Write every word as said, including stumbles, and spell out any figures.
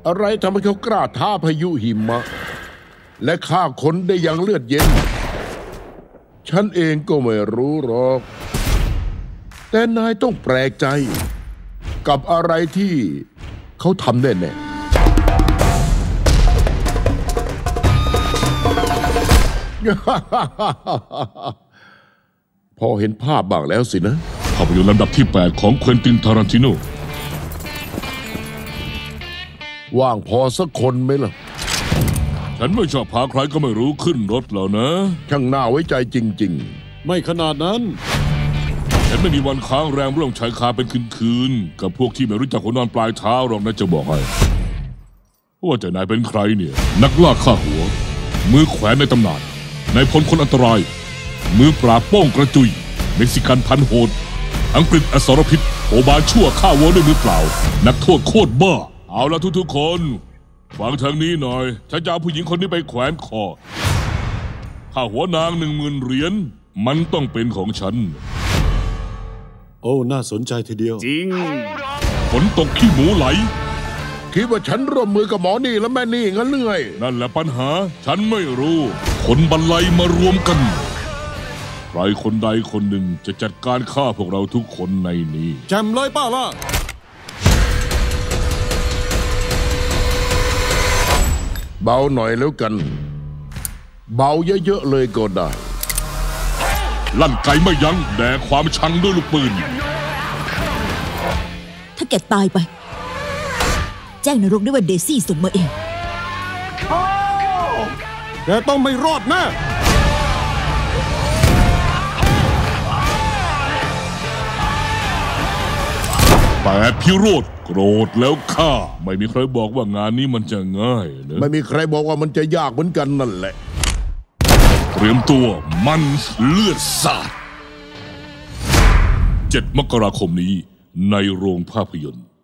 อะไรทำให้เขากล้าท้าพายุหิมะและฆ่าคนได้อย่างเลือดเย็นฉันเองก็ไม่รู้หรอกแต่นายต้องแปลกใจกับอะไรที่เขาทำแน่ๆ พอเห็นภาพบ้างแล้วสินะภาพยนตร์ลำดับที่แปดของเควินติน ทารันติโนว่างพอสักคนไหมล่ะฉันไม่ชอบพาใครก็ไม่รู้ขึ้นรถแล้วนะช่างน่าไว้ใจจริงๆไม่ขนาดนั้นฉันไม่มีวันค้างแรงเรื่องชายคาเป็นคืนๆกับพวกที่ไม่รู้จักหัวนอนปลายเท้าหรอกนะจะบอกให้ว่าแต่นายเป็นใครเนี่ยนักล่าฆ่าหัวมือแขวนในตำนานนายพลคนอันตรายมือปราบโป้งกระจุยเม็กซิกันพันโหดอังกฤษอสรพิษโอบาชั่วฆ่าวัวด้วยมือเปล่านักโทษโคตรบ้าเอาละทุกๆคนฟังทางนี้หน่อยฉันจะเอาผู้หญิงคนนี้ไปแขวนคอถ้าหัวนางหนึ่งหมื่นเหรียญมันต้องเป็นของฉันโอ้น่าสนใจทีเดียวจริงฝนตกขี้หมูไหลคิดว่าฉันร่วมมือกับหมอนี่และแม่นี่งั้นเรื่อยนั่นแหละปัญหาฉันไม่รู้คนบรรลัยมารวมกันใครคนใดคนหนึ่งจะจัดการฆ่าพวกเราทุกคนในนี้แจมเลยป้าล่ะเบาหน่อยแล้วกันเบาเยอะๆเลยก็ได้ลั่นไกไม่ยั้งแด่ความชังด้วยลูกปืนถ้าแกตายไปแจ้งนรกด้วยว่าเดซี่ส่งมาเองแกต้องไม่รอดแน่แต่พิโรธโกรธแล้วฆ่าไม่มีใครบอกว่างานนี้มันจะง่ายนะไม่มีใครบอกว่ามันจะยากเหมือนกันนั่นแหละเตรียมตัวมันเลือดสาดเจ็ดมกราคมนี้ในโรงภาพยนตร์